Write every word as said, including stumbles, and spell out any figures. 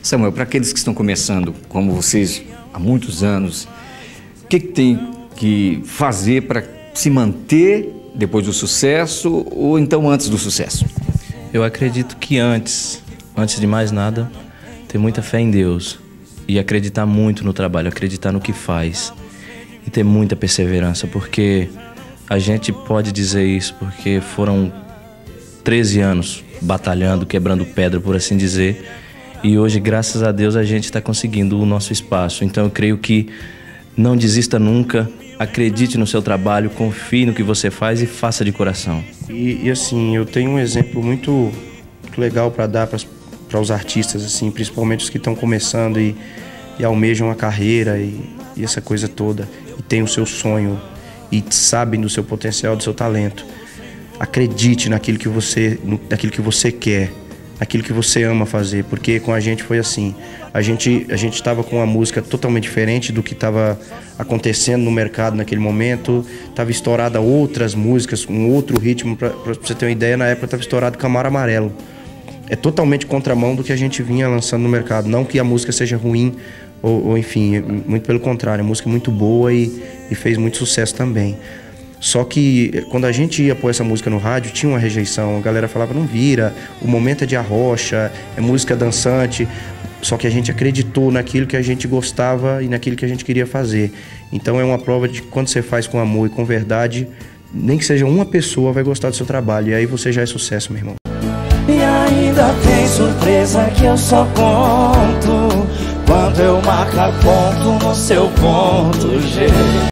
Samuel, para aqueles que estão começando, como vocês, há muitos anos, o que, que tem que fazer para se manter depois do sucesso ou então antes do sucesso? Eu acredito que antes, antes de mais nada, ter muita fé em Deus e acreditar muito no trabalho, acreditar no que faz e ter muita perseverança, porque a gente pode dizer isso porque foram treze anos batalhando, quebrando pedra, por assim dizer, e hoje, graças a Deus, a gente está conseguindo o nosso espaço. Então eu creio que não desista nunca, acredite no seu trabalho, confie no que você faz e faça de coração. E, e assim, eu tenho um exemplo muito, muito legal para dar para os artistas, assim, principalmente os que estão começando e, e almejam a carreira e, e essa coisa toda, e tem o seu sonho e sabem do seu potencial, do seu talento. Acredite naquilo que você, naquilo que você quer, naquilo que você ama fazer, porque com a gente foi assim. A gente a gente estava com uma música totalmente diferente do que estava acontecendo no mercado naquele momento. Estava estourada outras músicas, um outro ritmo. Para você ter uma ideia, na época estava estourado Camaro Amarelo. É totalmente contramão do que a gente vinha lançando no mercado. Não que a música seja ruim, ou, ou enfim, muito pelo contrário. A música é muito boa e, e fez muito sucesso também. Só que quando a gente ia pôr essa música no rádio, tinha uma rejeição. A galera falava, não vira, o momento é de arrocha, é música dançante. Só que a gente acreditou naquilo que a gente gostava e naquilo que a gente queria fazer. Então é uma prova de que quando você faz com amor e com verdade, nem que seja uma pessoa vai gostar do seu trabalho. E aí você já é sucesso, meu irmão. E ainda tem surpresa que eu só conto quando eu marcar ponto no seu ponto G.